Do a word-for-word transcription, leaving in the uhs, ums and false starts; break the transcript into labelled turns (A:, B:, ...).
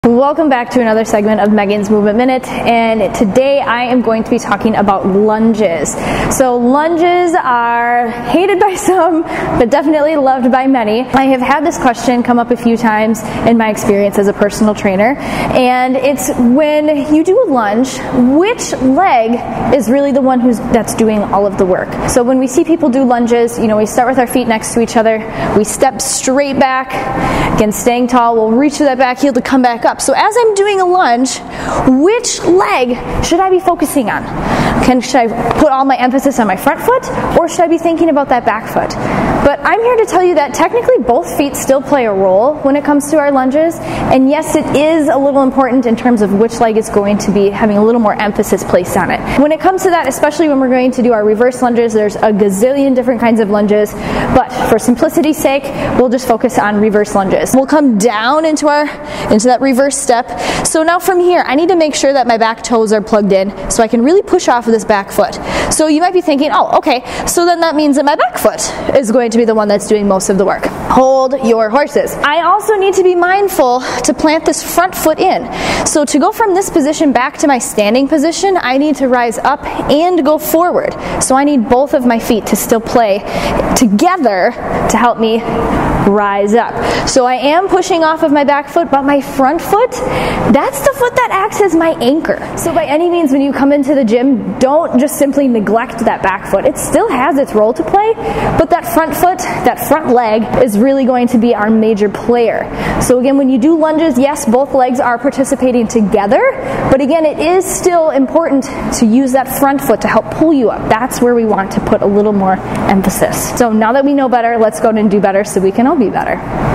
A: Welcome back to another segment of Megan's Movement Minute, and today I am going to be talking about lunges. So lunges are hated by some, but definitely loved by many. I have had this question come up a few times in my experience as a personal trainer, and it's when you do a lunge, which leg is really the one who's that's doing all of the work? So when we see people do lunges, you know, we start with our feet next to each other, we step straight back, again staying tall, we'll reach to that back heel to come back up. So as I'm doing a lunge, which leg should I be focusing on? Can, should I put all my emphasis on my front foot, or should I be thinking about that back foot? But I'm here to tell you that technically both feet still play a role when it comes to our lunges, and yes, it is a little important in terms of which leg is going to be having a little more emphasis placed on it. When it comes to that, especially when we're going to do our reverse lunges, there's a gazillion different kinds of lunges, but for simplicity's sake, we'll just focus on reverse lunges. We'll come down into our into that reverse step. So now from here, I need to make sure that my back toes are plugged in so I can really push off of this back foot. So you might be thinking, oh, okay, so then that means that my back foot is going to be the one that's doing most of the work. Hold your horses. I also need to be mindful to plant this front foot in. So to go from this position back to my standing position, I need to rise up and go forward. So I need both of my feet to still play together to help me rise up. So I am pushing off of my back foot, but my front foot, that's the foot that acts as my anchor. So by any means, when you come into the gym, don't just simply neglect that back foot. It still has its role to play, but that front foot, that front leg is really going to be our major player. So again, when you do lunges, yes, both legs are participating together, but again, it is still important to use that front foot to help pull you up. That's where we want to put a little more emphasis. So now that we know better, let's go and do better so we can all be better.